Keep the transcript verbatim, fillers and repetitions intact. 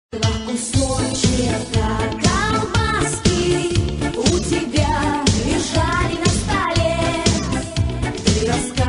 Кусочек колбаски у тебя лежали на столе. Ты рассказывала.